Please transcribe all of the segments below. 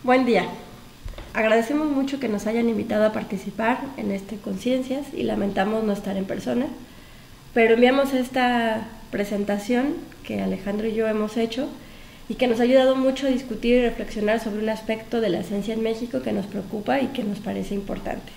Buen día. Agradecemos mucho que nos hayan invitado a participar en este Conciencias y lamentamos no estar en persona, pero enviamos esta presentación que Alejandro y yo hemos hecho y que nos ha ayudado mucho a discutir y reflexionar sobre un aspecto de la ciencia en México que nos preocupa y que nos parece importante.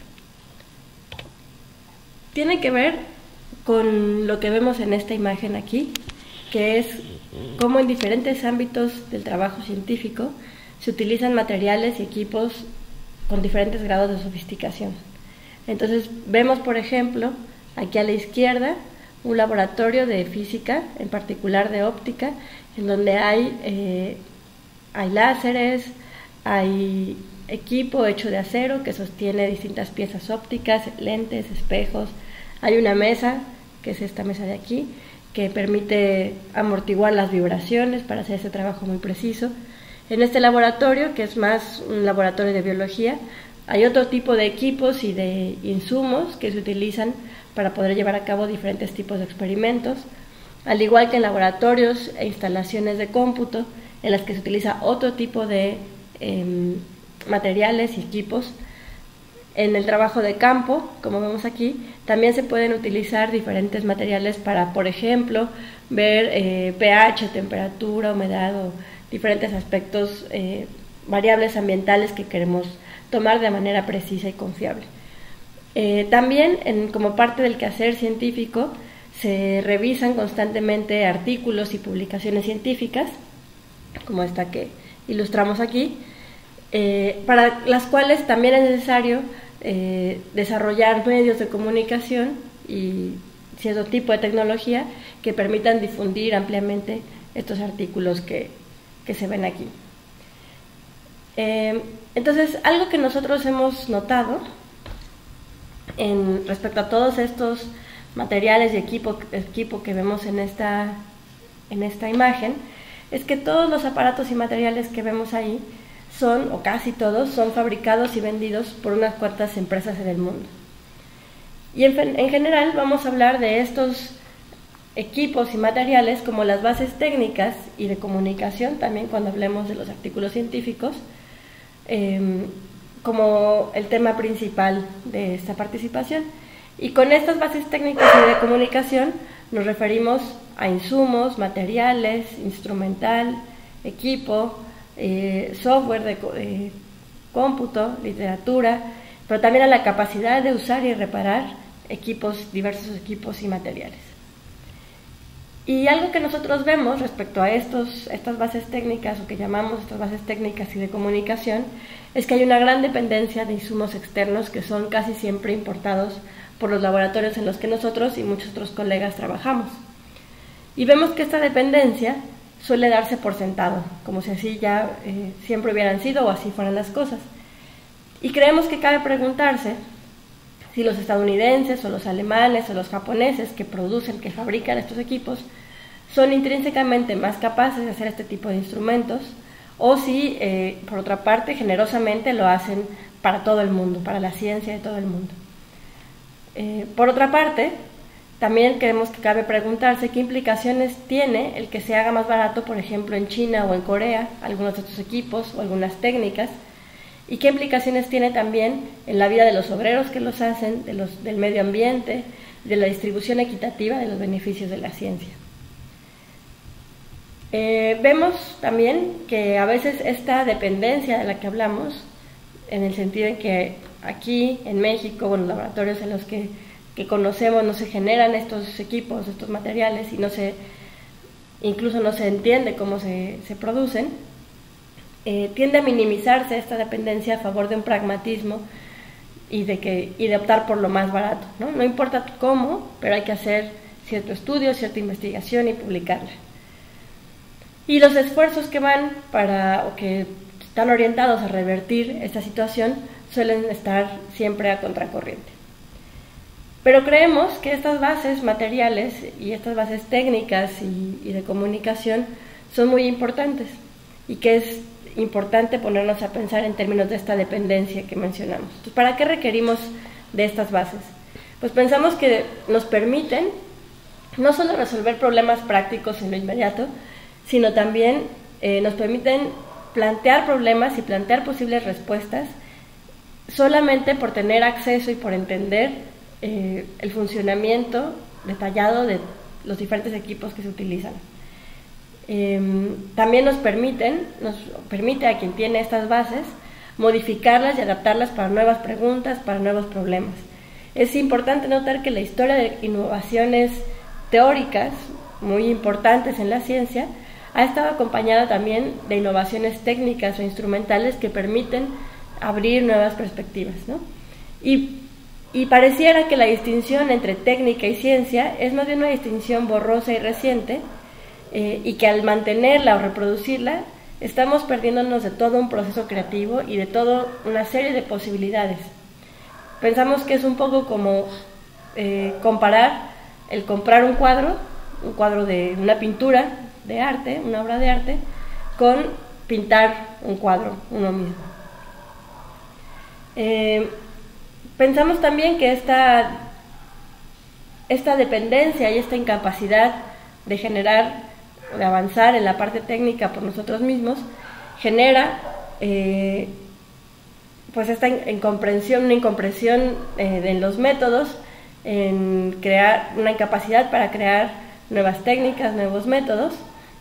Tiene que ver con lo que vemos en esta imagen aquí, que es cómo en diferentes ámbitos del trabajo científico se utilizan materiales y equipos con diferentes grados de sofisticación. Entonces vemos, por ejemplo, aquí a la izquierda un laboratorio de física, en particular de óptica, en donde hay láseres, hay equipo hecho de acero que sostiene distintas piezas ópticas, lentes, espejos, hay una mesa, que es esta mesa de aquí, que permite amortiguar las vibraciones para hacer ese trabajo muy preciso. En este laboratorio, que es más un laboratorio de biología, hay otro tipo de equipos y de insumos que se utilizan para poder llevar a cabo diferentes tipos de experimentos, al igual que en laboratorios e instalaciones de cómputo, en las que se utiliza otro tipo de materiales y equipos. En el trabajo de campo, como vemos aquí, también se pueden utilizar diferentes materiales para, por ejemplo, ver pH, temperatura, humedad o diferentes aspectos, variables ambientales que queremos tomar de manera precisa y confiable. También, como parte del quehacer científico, se revisan constantemente artículos y publicaciones científicas, como esta que ilustramos aquí, para las cuales también es necesario desarrollar medios de comunicación y cierto tipo de tecnología que permitan difundir ampliamente estos artículos que se ven aquí. Entonces, algo que nosotros hemos notado respecto a todos estos materiales y equipo que vemos en esta imagen, es que todos los aparatos y materiales que vemos ahí son, o casi todos, son fabricados y vendidos por unas cuantas empresas en el mundo. Y en general vamos a hablar de estos equipos y materiales como las bases técnicas y de comunicación, también cuando hablemos de los artículos científicos, como el tema principal de esta participación. Y con estas bases técnicas y de comunicación nos referimos a insumos, materiales, instrumental, equipo, software de cómputo, literatura, pero también a la capacidad de usar y reparar diversos equipos y materiales. Y algo que nosotros vemos respecto a estas bases técnicas, o que llamamos estas bases técnicas y de comunicación, es que hay una gran dependencia de insumos externos que son casi siempre importados por los laboratorios en los que nosotros y muchos otros colegas trabajamos. Y vemos que esta dependencia suele darse por sentado, como si así ya siempre hubieran sido o así fueran las cosas. Y creemos que cabe preguntarse si los estadounidenses o los alemanes o los japoneses que fabrican estos equipos son intrínsecamente más capaces de hacer este tipo de instrumentos, o si, por otra parte, generosamente lo hacen para todo el mundo, para la ciencia de todo el mundo. Por otra parte, también creemos que cabe preguntarse qué implicaciones tiene el que se haga más barato, por ejemplo, en China o en Corea, algunos de estos equipos o algunas técnicas, y qué implicaciones tiene también en la vida de los obreros que los hacen, del medio ambiente, de la distribución equitativa de los beneficios de la ciencia. Vemos también que a veces esta dependencia de la que hablamos, en el sentido en que aquí en México, en los laboratorios en los que conocemos, no se generan estos equipos, estos materiales, y incluso no se entiende cómo se producen, tiende a minimizarse esta dependencia a favor de un pragmatismo y de optar por lo más barato, ¿no? No importa cómo, pero hay que hacer cierto estudio, cierta investigación y publicarla. Y los esfuerzos que que están orientados a revertir esta situación suelen estar siempre a contracorriente. Pero creemos que estas bases materiales y estas bases técnicas y de comunicación son muy importantes, y que es importante ponernos a pensar en términos de esta dependencia que mencionamos. Entonces, ¿para qué requerimos de estas bases? Pues pensamos que nos permiten no solo resolver problemas prácticos en lo inmediato, sino también nos permiten plantear problemas y plantear posibles respuestas solamente por tener acceso y por entender el funcionamiento detallado de los diferentes equipos que se utilizan. También nos permite a quien tiene estas bases modificarlas y adaptarlas para nuevas preguntas, para nuevos problemas. Es importante notar que la historia de innovaciones teóricas muy importantes en la ciencia ha estado acompañada también de innovaciones técnicas o instrumentales que permiten abrir nuevas perspectivas, ¿no? Y pareciera que la distinción entre técnica y ciencia es más bien una distinción borrosa y reciente, y que al mantenerla o reproducirla estamos perdiéndonos de todo un proceso creativo y de toda una serie de posibilidades. Pensamos que es un poco como comparar el comprar un cuadro de una pintura de arte, una obra de arte, con pintar un cuadro uno mismo. Pensamos también que esta dependencia y esta incapacidad de generar, de avanzar en la parte técnica por nosotros mismos, genera pues esta una incomprensión en los métodos, en crear una incapacidad para crear nuevas técnicas, nuevos métodos,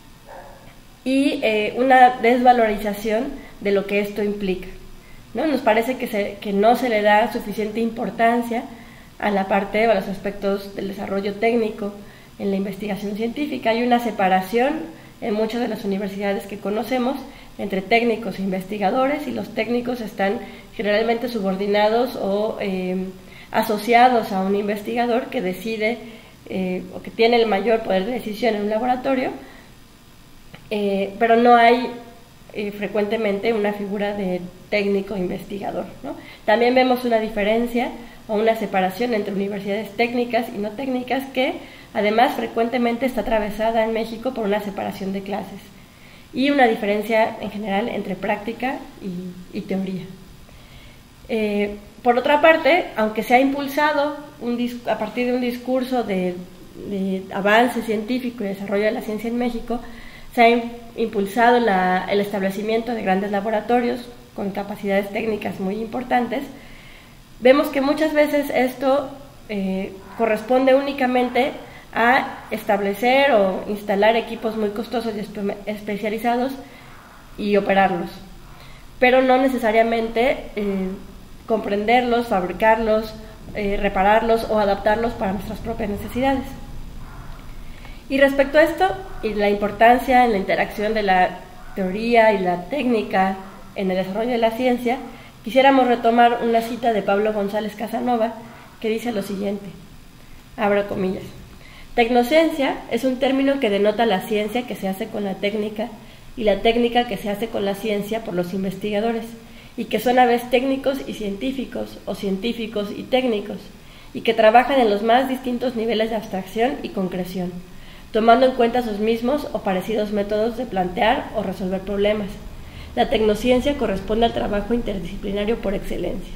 y una desvalorización de lo que esto implica, ¿no? Nos parece que no se le da suficiente importancia a la parte o a los aspectos del desarrollo técnico en la investigación científica. Hay una separación en muchas de las universidades que conocemos entre técnicos e investigadores, y los técnicos están generalmente subordinados o asociados a un investigador que decide o que tiene el mayor poder de decisión en un laboratorio, pero no hay frecuentemente una figura de técnico investigador, ¿no? También vemos una diferencia o una separación entre universidades técnicas y no técnicas, que además frecuentemente está atravesada en México por una separación de clases y una diferencia en general entre práctica y teoría. Por otra parte, aunque se ha impulsado a partir de un discurso de avance científico y desarrollo de la ciencia en México, se ha impulsado el establecimiento de grandes laboratorios con capacidades técnicas muy importantes. Vemos que muchas veces esto corresponde únicamente a establecer o instalar equipos muy costosos y especializados y operarlos, pero no necesariamente comprenderlos, fabricarlos, repararlos o adaptarlos para nuestras propias necesidades. Y respecto a esto y la importancia en la interacción de la teoría y la técnica en el desarrollo de la ciencia, quisiéramos retomar una cita de Pablo González Casanova que dice lo siguiente, abro comillas: tecnociencia es un término que denota la ciencia que se hace con la técnica y la técnica que se hace con la ciencia por los investigadores, y que son a la vez técnicos y científicos o científicos y técnicos, y que trabajan en los más distintos niveles de abstracción y concreción, tomando en cuenta sus mismos o parecidos métodos de plantear o resolver problemas. La corresponde al trabajo interdisciplinario por excelencia.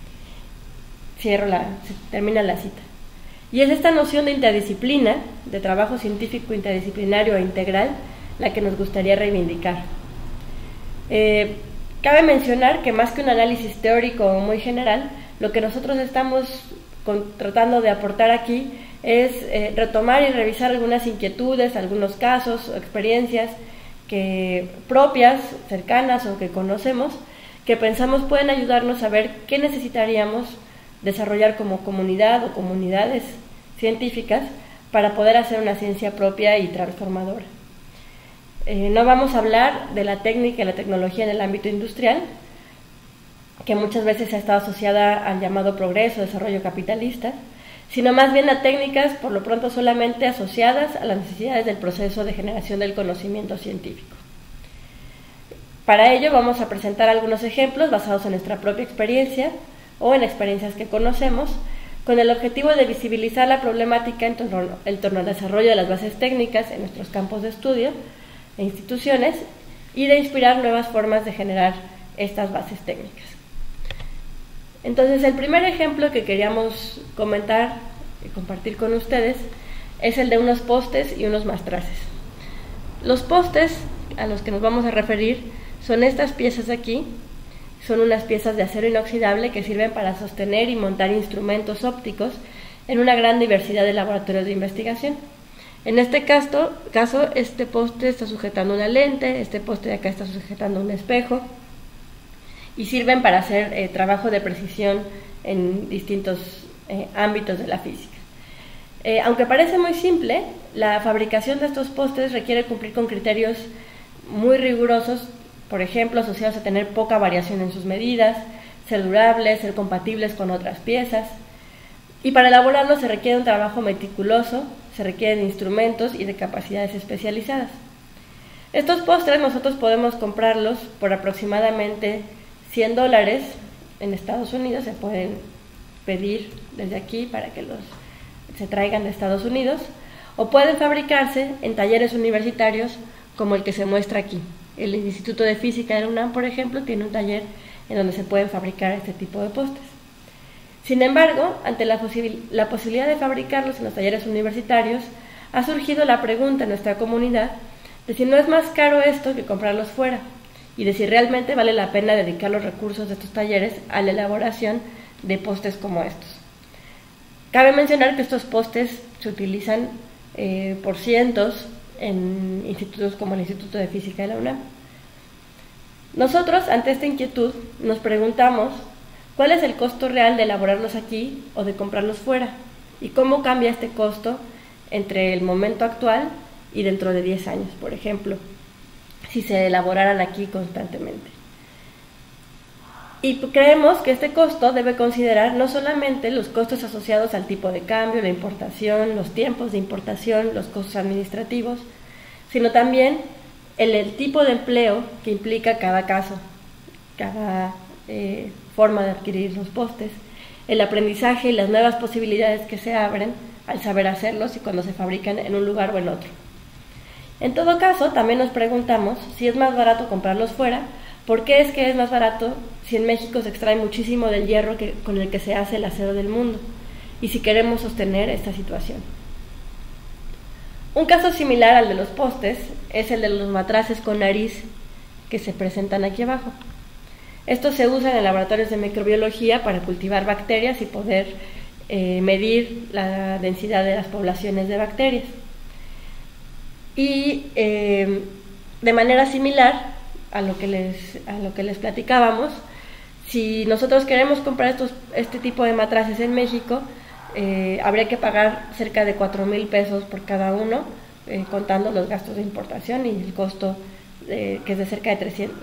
Termina la cita. Y es esta noción de interdisciplina, de trabajo científico interdisciplinario e integral, la que nos gustaría reivindicar. Cabe mencionar que más que un análisis teórico muy general, lo que nosotros estamos tratando de aportar aquí es retomar y revisar algunas inquietudes, algunos casos o experiencias propias, cercanas o que conocemos, que pensamos pueden ayudarnos a ver qué necesitaríamos desarrollar como comunidad o comunidades científicas para poder hacer una ciencia propia y transformadora. No vamos a hablar de la técnica y la tecnología en el ámbito industrial, que muchas veces se ha estado asociada al llamado progreso, desarrollo capitalista, sino más bien a técnicas por lo pronto solamente asociadas a las necesidades del proceso de generación del conocimiento científico. Para ello vamos a presentar algunos ejemplos basados en nuestra propia experiencia o en experiencias que conocemos, con el objetivo de visibilizar la problemática en torno al desarrollo de las bases técnicas en nuestros campos de estudio e instituciones, y de inspirar nuevas formas de generar estas bases técnicas. Entonces, el primer ejemplo que queríamos comentar y compartir con ustedes es el de unos postes y unos mastraces. Los postes a los que nos vamos a referir son estas piezas de aquí. Son unas piezas de acero inoxidable que sirven para sostener y montar instrumentos ópticos en una gran diversidad de laboratorios de investigación. En este caso, este poste está sujetando una lente, este poste de acá está sujetando un espejo, y sirven para hacer trabajo de precisión en distintos ámbitos de la física. Aunque parece muy simple, la fabricación de estos postes requiere cumplir con criterios muy rigurosos, por ejemplo, asociados a tener poca variación en sus medidas, ser durables, ser compatibles con otras piezas. Y para elaborarlos se requiere un trabajo meticuloso, se requieren instrumentos y de capacidades especializadas. Estos postres nosotros podemos comprarlos por aproximadamente $100 en Estados Unidos, se pueden pedir desde aquí para que se traigan de Estados Unidos, o pueden fabricarse en talleres universitarios como el que se muestra aquí. El Instituto de Física de la UNAM, por ejemplo, tiene un taller en donde se pueden fabricar este tipo de postes. Sin embargo, ante la posibilidad de fabricarlos en los talleres universitarios, ha surgido la pregunta en nuestra comunidad de si no es más caro esto que comprarlos fuera, y de si realmente vale la pena dedicar los recursos de estos talleres a la elaboración de postes como estos. Cabe mencionar que estos postes se utilizan por cientos en institutos como el Instituto de Física de la UNAM. Nosotros, ante esta inquietud, nos preguntamos cuál es el costo real de elaborarlos aquí o de comprarlos fuera, y cómo cambia este costo entre el momento actual y dentro de 10 años, por ejemplo, si se elaboraran aquí constantemente. Y creemos que este costo debe considerar no solamente los costos asociados al tipo de cambio, la importación, los tiempos de importación, los costos administrativos, sino también el tipo de empleo que implica cada caso, cada forma de adquirir los postes, el aprendizaje y las nuevas posibilidades que se abren al saber hacerlos y cuando se fabrican en un lugar o en otro. En todo caso, también nos preguntamos si es más barato comprarlos fuera. ¿Por qué es que es más barato si en México se extrae muchísimo del hierro con el que se hace el acero del mundo? Y si queremos sostener esta situación. Un caso similar al de los postes es el de los matraces con nariz que se presentan aquí abajo. Estos se usan en laboratorios de microbiología para cultivar bacterias y poder medir la densidad de las poblaciones de bacterias. Y de manera similar a lo que les platicábamos, si nosotros queremos comprar este tipo de matraces en México, habría que pagar cerca de 4,000 pesos por cada uno, contando los gastos de importación y el costo que es de cerca de 300,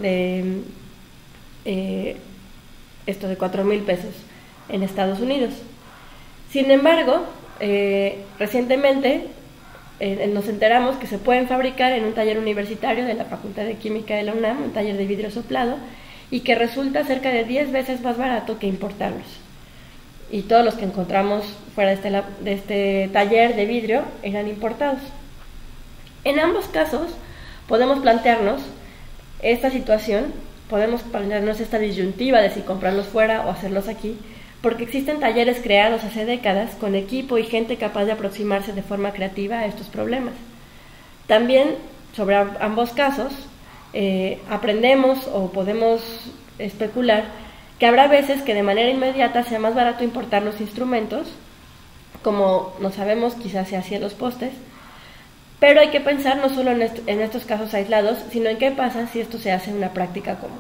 de 4,000 pesos en Estados Unidos. Sin embargo, recientemente nos enteramos que se pueden fabricar en un taller universitario de la Facultad de Química de la UNAM, un taller de vidrio soplado, y que resulta cerca de 10 veces más barato que importarlos. Y todos los que encontramos fuera de este taller de vidrio eran importados. En ambos casos podemos plantearnos esta situación, podemos plantearnos esta disyuntiva de si comprarlos fuera o hacerlos aquí, porque existen talleres creados hace décadas con equipo y gente capaz de aproximarse de forma creativa a estos problemas. También, sobre ambos casos, aprendemos o podemos especular que habrá veces que de manera inmediata sea más barato importar los instrumentos, como no sabemos, quizás sea así en los postes, pero hay que pensar no solo en estos casos aislados, sino en qué pasa si esto se hace en una práctica común.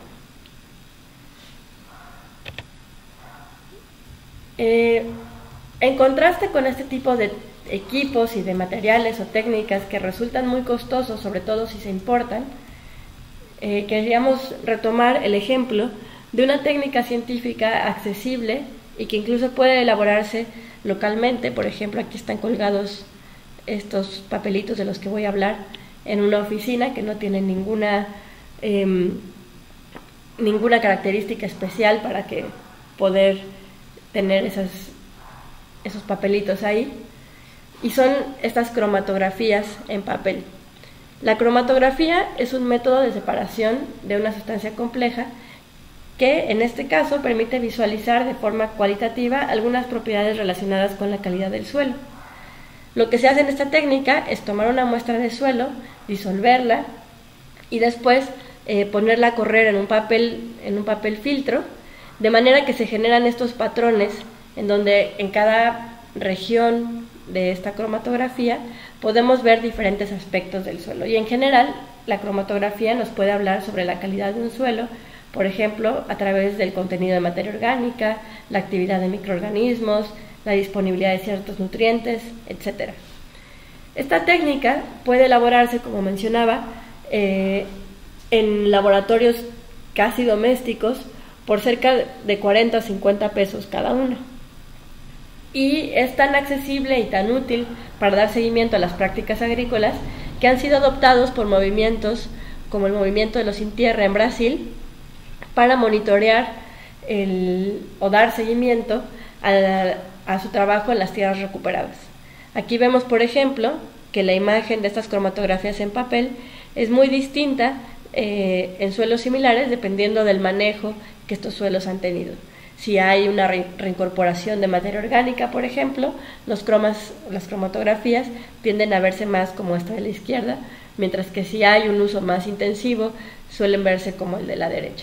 En contraste con este tipo de equipos y de materiales o técnicas que resultan muy costosos, sobre todo si se importan, queríamos retomar el ejemplo de una técnica científica accesible y que incluso puede elaborarse localmente. Por ejemplo, aquí están colgados estos papelitos de los que voy a hablar en una oficina que no tiene ninguna característica especial para que poder tener esos papelitos ahí, y son estas cromatografías en papel. La cromatografía es un método de separación de una sustancia compleja que en este caso permite visualizar de forma cualitativa algunas propiedades relacionadas con la calidad del suelo. Lo que se hace en esta técnica es tomar una muestra de suelo, disolverla y después ponerla a correr en un papel filtro, de manera que se generan estos patrones en donde en cada región de esta cromatografía podemos ver diferentes aspectos del suelo. Y en general, la cromatografía nos puede hablar sobre la calidad de un suelo, por ejemplo, a través del contenido de materia orgánica, la actividad de microorganismos, la disponibilidad de ciertos nutrientes, etc. Esta técnica puede elaborarse, como mencionaba, en laboratorios casi domésticos por cerca de 40 a 50 pesos cada uno. Y es tan accesible y tan útil para dar seguimiento a las prácticas agrícolas que han sido adoptados por movimientos como el movimiento de los Sin Tierra en Brasil para monitorear o dar seguimiento a su trabajo en las tierras recuperadas. Aquí vemos, por ejemplo, que la imagen de estas cromatografías en papel es muy distinta en suelos similares dependiendo del manejo que estos suelos han tenido. Si hay una reincorporación de materia orgánica, por ejemplo, las cromatografías tienden a verse más como esta de la izquierda, mientras que si hay un uso más intensivo, suelen verse como el de la derecha.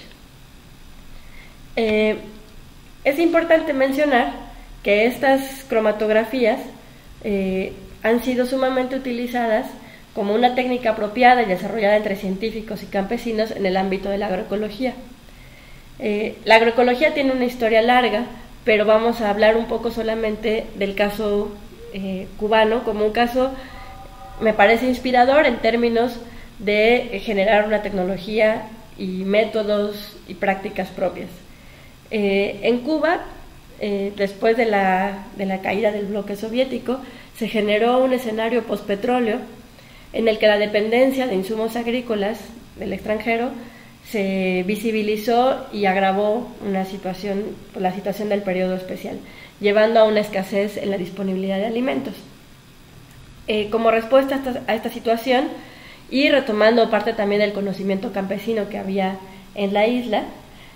Es importante mencionar que estas cromatografías han sido sumamente utilizadas como una técnica apropiada y desarrollada entre científicos y campesinos en el ámbito de la agroecología. La agroecología tiene una historia larga, pero vamos a hablar un poco solamente del caso cubano como un caso, me parece inspirador en términos de generar una tecnología y métodos y prácticas propias. En Cuba, después de la caída del bloque soviético, se generó un escenario postpetróleo en el que la dependencia de insumos agrícolas del extranjero se visibilizó y agravó la situación del periodo especial, llevando a una escasez en la disponibilidad de alimentos. Como respuesta a esta situación, y retomando parte también del conocimiento campesino que había en la isla,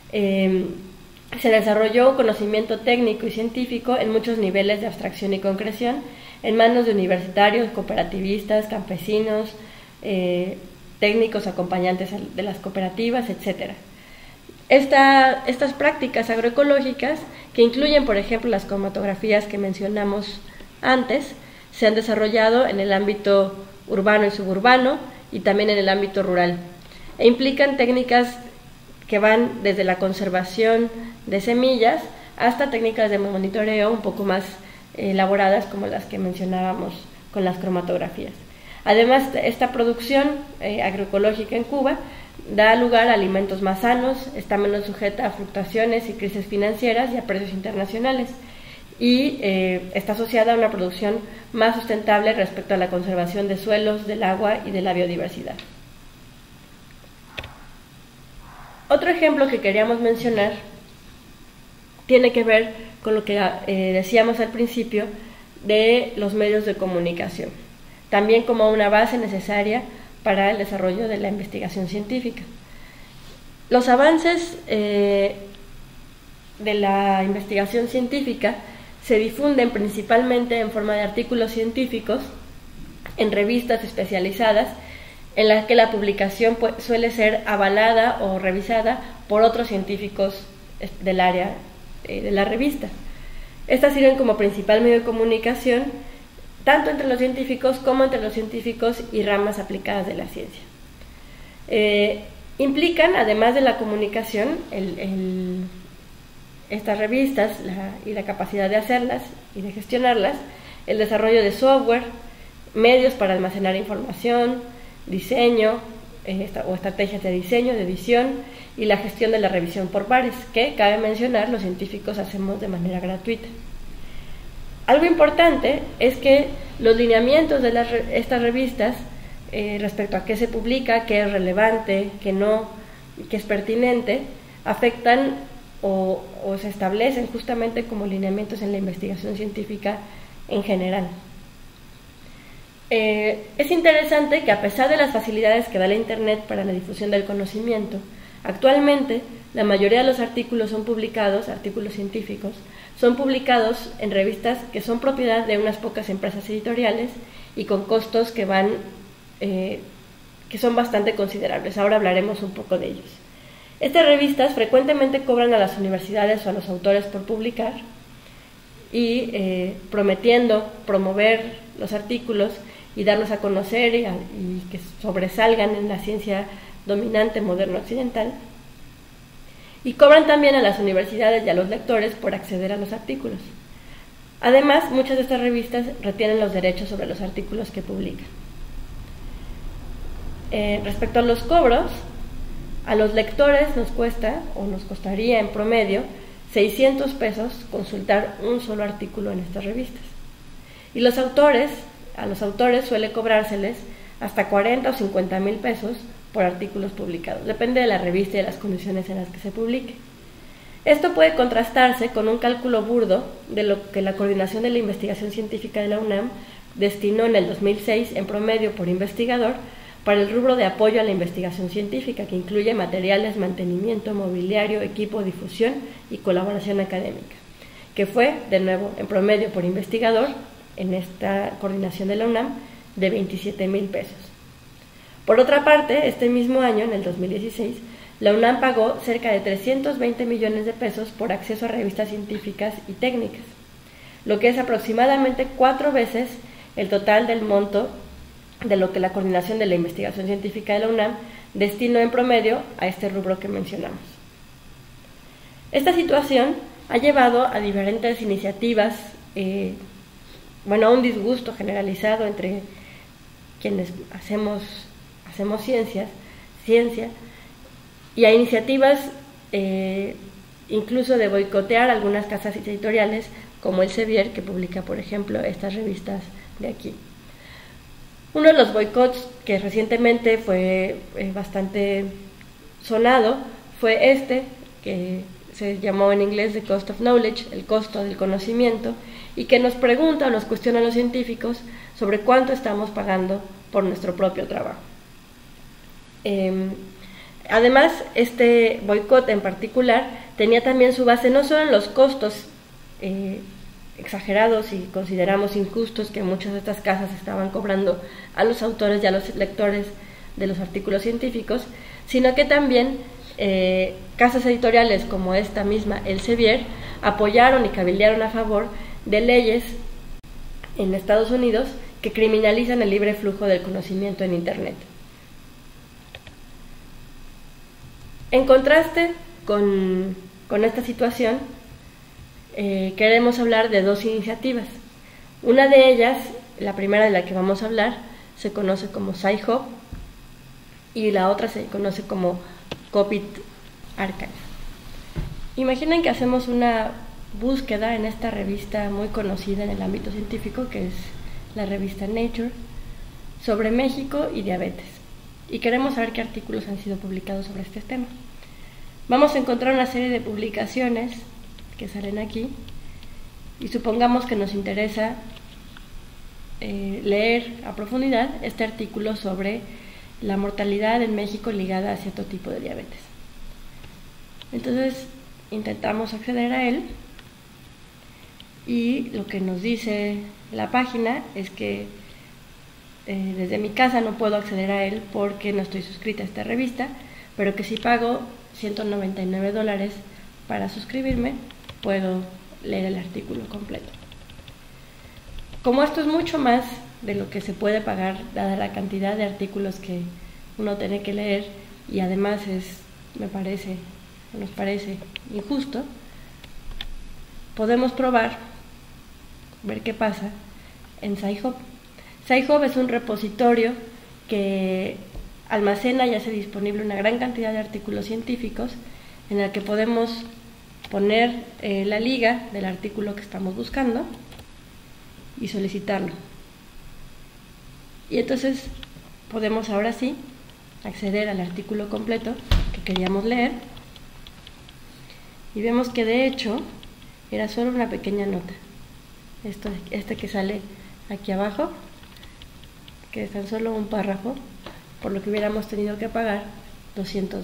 se desarrolló un conocimiento técnico y científico en muchos niveles de abstracción y concreción, en manos de universitarios, cooperativistas, campesinos, técnicos acompañantes de las cooperativas, etc. Estas prácticas agroecológicas, que incluyen, por ejemplo, las cromatografías que mencionamos antes, se han desarrollado en el ámbito urbano y suburbano y también en el ámbito rural, e implican técnicas que van desde la conservación de semillas hasta técnicas de monitoreo un poco más elaboradas como las que mencionábamos con las cromatografías. Además, esta producción agroecológica en Cuba da lugar a alimentos más sanos, está menos sujeta a fluctuaciones y crisis financieras y a precios internacionales, y está asociada a una producción más sustentable respecto a la conservación de suelos, del agua y de la biodiversidad. Otro ejemplo que queríamos mencionar tiene que ver con lo que decíamos al principio de los medios de comunicación, también como una base necesaria para el desarrollo de la investigación científica. Los avances de la investigación científica se difunden principalmente en forma de artículos científicos en revistas especializadas, en las que la publicación suele ser avalada o revisada por otros científicos del área de la revista. Estas sirven como principal medio de comunicación tanto entre los científicos como entre los científicos y ramas aplicadas de la ciencia. Implican, además de la comunicación, estas revistas y la capacidad de hacerlas y de gestionarlas, el desarrollo de software, medios para almacenar información, diseño o estrategias de diseño, de edición y la gestión de la revisión por pares, que, cabe mencionar, los científicos hacemos de manera gratuita. Algo importante es que los lineamientos de estas revistas respecto a qué se publica, qué es relevante, qué no, qué es pertinente, afectan o se establecen justamente como lineamientos en la investigación científica en general. Es interesante que, a pesar de las facilidades que da la Internet para la difusión del conocimiento, actualmente la mayoría de los artículos artículos científicos, son publicados en revistas que son propiedad de unas pocas empresas editoriales y con costos que van que son bastante considerables. Ahora hablaremos un poco de ellos. Estas revistas frecuentemente cobran a las universidades o a los autores por publicar y prometiendo promover los artículos y darlos a conocer y que sobresalgan en la ciencia dominante moderna occidental. Y cobran también a las universidades y a los lectores por acceder a los artículos. Además, muchas de estas revistas retienen los derechos sobre los artículos que publican. Respecto a los cobros, a los lectores nos cuesta, o nos costaría en promedio, 600 pesos consultar un solo artículo en estas revistas. Y a los autores suele cobrárseles hasta 40 o 50 mil pesos por artículos publicados, depende de la revista y de las condiciones en las que se publique. Esto puede contrastarse con un cálculo burdo de lo que la Coordinación de la Investigación Científica de la UNAM destinó en el 2006 en promedio por investigador para el rubro de apoyo a la investigación científica, que incluye materiales, mantenimiento, mobiliario, equipo, difusión y colaboración académica, que fue, de nuevo, en promedio por investigador, en esta coordinación de la UNAM, de 27 mil pesos. Por otra parte, este mismo año, en el 2016, la UNAM pagó cerca de 320 millones de pesos por acceso a revistas científicas y técnicas, lo que es aproximadamente 4 veces el total del monto de lo que la Coordinación de la Investigación Científica de la UNAM destinó en promedio a este rubro que mencionamos. Esta situación ha llevado a diferentes iniciativas, a un disgusto generalizado entre quienes hacemos ciencia, y a iniciativas incluso de boicotear algunas casas editoriales como el Sevier, que publica, por ejemplo, estas revistas de aquí. Uno de los boicots que recientemente fue bastante sonado fue este, que se llamó en inglés The Cost of Knowledge, el costo del conocimiento, y que nos pregunta o nos cuestiona a los científicos sobre cuánto estamos pagando por nuestro propio trabajo. Además, este boicot en particular tenía también su base no solo en los costos exagerados y consideramos injustos que muchas de estas casas estaban cobrando a los autores y a los lectores de los artículos científicos, sino que también casas editoriales como esta misma, Elsevier, apoyaron y cabildearon a favor de leyes en Estados Unidos que criminalizan el libre flujo del conocimiento en Internet. En contraste con esta situación, queremos hablar de dos iniciativas. Una de ellas, la primera de la que vamos a hablar, se conoce como Sci-Hub y la otra se conoce como Copy Archive. Imaginen que hacemos una búsqueda en esta revista muy conocida en el ámbito científico, que es la revista Nature, sobre México y diabetes, y queremos saber qué artículos han sido publicados sobre este tema. Vamos a encontrar una serie de publicaciones que salen aquí y supongamos que nos interesa leer a profundidad este artículo sobre la mortalidad en México ligada a cierto tipo de diabetes. Entonces intentamos acceder a él y lo que nos dice la página es que desde mi casa no puedo acceder a él porque no estoy suscrita a esta revista, pero que si pago $199 para suscribirme, puedo leer el artículo completo. Como esto es mucho más de lo que se puede pagar, dada la cantidad de artículos que uno tiene que leer, y además nos parece injusto, podemos probar, ver qué pasa en Sci-Hub. Sci-Hub es un repositorio que almacena y hace disponible una gran cantidad de artículos científicos en el que podemos poner la liga del artículo que estamos buscando y solicitarlo. Y entonces podemos ahora sí acceder al artículo completo que queríamos leer y vemos que de hecho era solo una pequeña nota. Este que sale aquí abajo, que es tan solo un párrafo, por lo que hubiéramos tenido que pagar $200.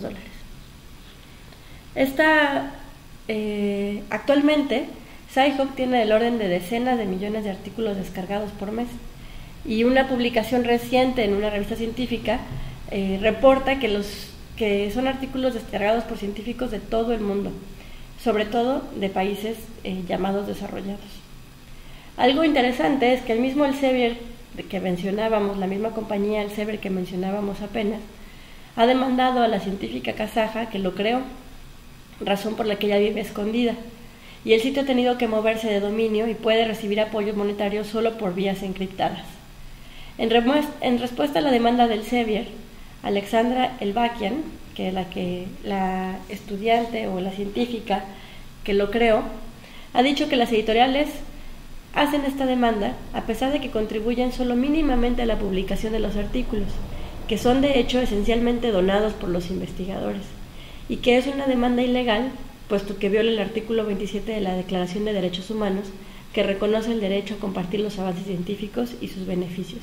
Actualmente Sci-Hub tiene el orden de decenas de millones de artículos descargados por mes, y una publicación reciente en una revista científica reporta que son artículos descargados por científicos de todo el mundo, sobre todo de países llamados desarrollados. Algo interesante es que el mismo Elsevier que mencionábamos, la misma compañía Elsevier que mencionábamos apenas, ha demandado a la científica kazaja que lo creó, razón por la que ella vive escondida, y el sitio ha tenido que moverse de dominio y puede recibir apoyo monetario solo por vías encriptadas. En respuesta a la demanda del Elsevier, Alexandra Elbakian, que es la estudiante o la científica que lo creó, ha dicho que las editoriales hacen esta demanda a pesar de que contribuyen solo mínimamente a la publicación de los artículos, que son de hecho esencialmente donados por los investigadores, y que es una demanda ilegal, puesto que viola el artículo 27 de la Declaración de Derechos Humanos, que reconoce el derecho a compartir los avances científicos y sus beneficios.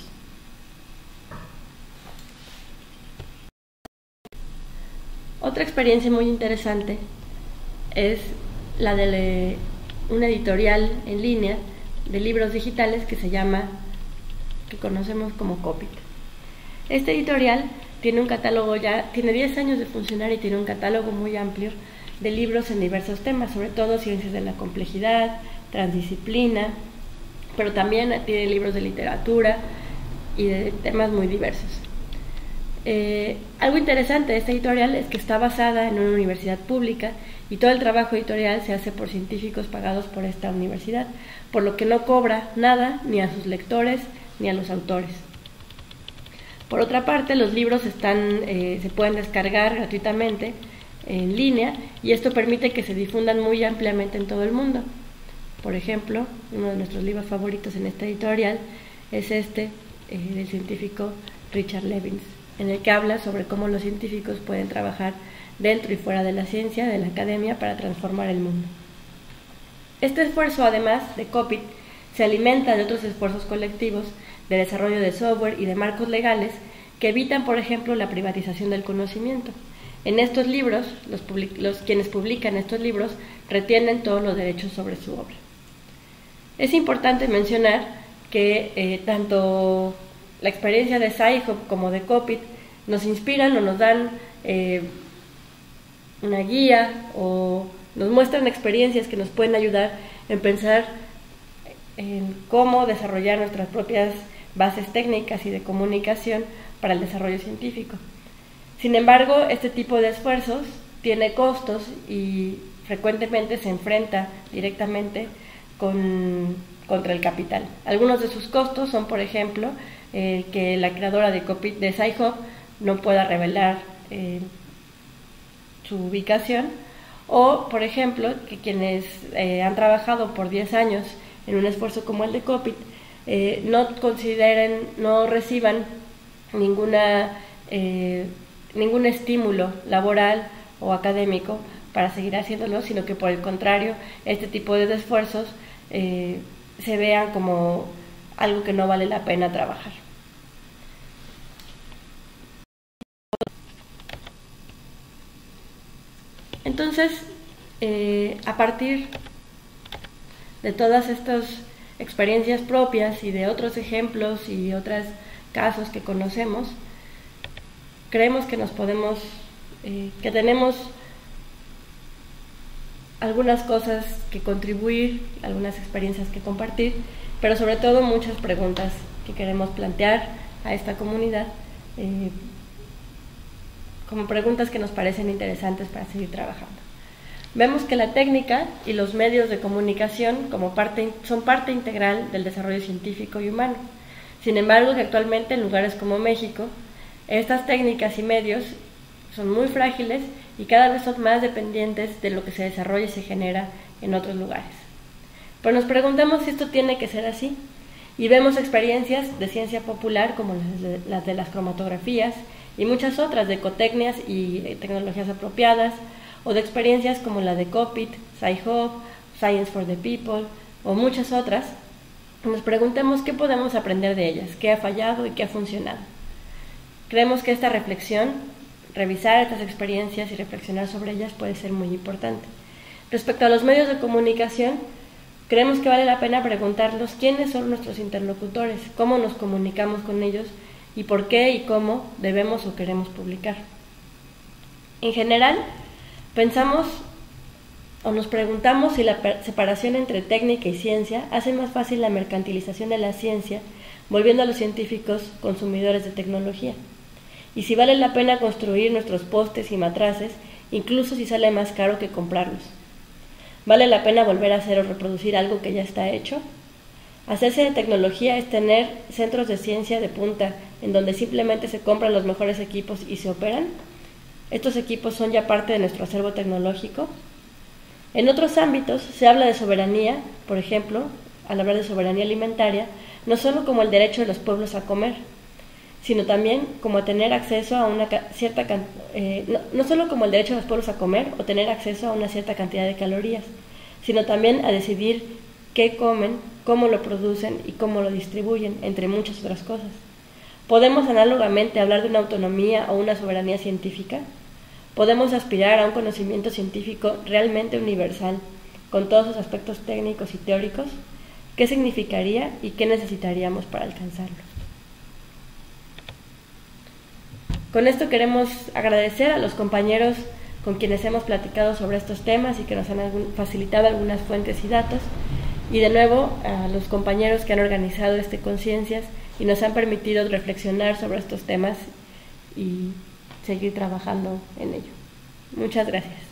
Otra experiencia muy interesante es la de una editorial en línea de libros digitales que conocemos como Copit. Este editorial tiene un catálogo tiene 10 años de funcionar y tiene un catálogo muy amplio de libros en diversos temas, sobre todo ciencias de la complejidad, transdisciplina, pero también tiene libros de literatura y de temas muy diversos. Algo interesante de esta editorial es que está basada en una universidad pública y todo el trabajo editorial se hace por científicos pagados por esta universidad, por lo que no cobra nada ni a sus lectores ni a los autores. Por otra parte, los libros se pueden descargar gratuitamente en línea y esto permite que se difundan muy ampliamente en todo el mundo. Por ejemplo, uno de nuestros libros favoritos en esta editorial es del científico Richard Levins, en el que habla sobre cómo los científicos pueden trabajar dentro y fuera de la ciencia, de la academia, para transformar el mundo. Este esfuerzo, además de Copit, se alimenta de otros esfuerzos colectivos de desarrollo de software y de marcos legales que evitan, por ejemplo, la privatización del conocimiento. En estos libros, quienes publican estos libros retienen todos los derechos sobre su obra. Es importante mencionar que tanto la experiencia de Sci-Hub como de Copit nos inspiran o nos dan una guía o nos muestran experiencias que nos pueden ayudar en pensar en cómo desarrollar nuestras propias bases técnicas y de comunicación para el desarrollo científico. Sin embargo, este tipo de esfuerzos tiene costos y frecuentemente se enfrenta directamente contra el capital. Algunos de sus costos son, por ejemplo, que la creadora de Sci-Hub no pueda revelar su ubicación, o, por ejemplo, que quienes han trabajado por 10 años en un esfuerzo como el de Copit no reciban ningún estímulo laboral o académico para seguir haciéndolo, sino que por el contrario, este tipo de esfuerzos se vean como algo que no vale la pena trabajar. Entonces, a partir de todas estas experiencias propias y de otros ejemplos y otros casos que conocemos, creemos que que tenemos algunas cosas que contribuir, algunas experiencias que compartir, pero sobre todo muchas preguntas que queremos plantear a esta comunidad, como preguntas que nos parecen interesantes para seguir trabajando. Vemos que la técnica y los medios de comunicación son parte integral del desarrollo científico y humano. Sin embargo, que actualmente en lugares como México, estas técnicas y medios son muy frágiles y cada vez son más dependientes de lo que se desarrolla y se genera en otros lugares. Pero nos preguntamos si esto tiene que ser así, y vemos experiencias de ciencia popular como las de las cromatografías y muchas otras de ecotecnias y tecnologías apropiadas, o de experiencias como la de Copit, Sci-Hub, Science for the People o muchas otras. Nos preguntemos qué podemos aprender de ellas, qué ha fallado y qué ha funcionado. Creemos que esta reflexión, revisar estas experiencias y reflexionar sobre ellas puede ser muy importante. Respecto a los medios de comunicación, creemos que vale la pena preguntarnos quiénes son nuestros interlocutores, cómo nos comunicamos con ellos y por qué y cómo debemos o queremos publicar. En general, pensamos o nos preguntamos si la separación entre técnica y ciencia hace más fácil la mercantilización de la ciencia, volviendo a los científicos consumidores de tecnología, y si vale la pena construir nuestros postes y matraces, incluso si sale más caro que comprarlos. ¿Vale la pena volver a hacer o reproducir algo que ya está hecho? Hacerse de tecnología es tener centros de ciencia de punta, en donde simplemente se compran los mejores equipos y se operan. ¿Estos equipos son ya parte de nuestro acervo tecnológico? En otros ámbitos se habla de soberanía, por ejemplo, al hablar de soberanía alimentaria, no solo como el derecho de los pueblos a comer, sino también como a tener acceso a una cierta no solo como el derecho de los pueblos a comer o tener acceso a una cierta cantidad de calorías, sino también a decidir qué comen, cómo lo producen y cómo lo distribuyen, entre muchas otras cosas. ¿Podemos análogamente hablar de una autonomía o una soberanía científica? ¿Podemos aspirar a un conocimiento científico realmente universal, con todos sus aspectos técnicos y teóricos? ¿Qué significaría y qué necesitaríamos para alcanzarlo? Con esto queremos agradecer a los compañeros con quienes hemos platicado sobre estos temas y que nos han facilitado algunas fuentes y datos, y de nuevo a los compañeros que han organizado este Conciencias y nos han permitido reflexionar sobre estos temas y seguir trabajando en ello. Muchas gracias.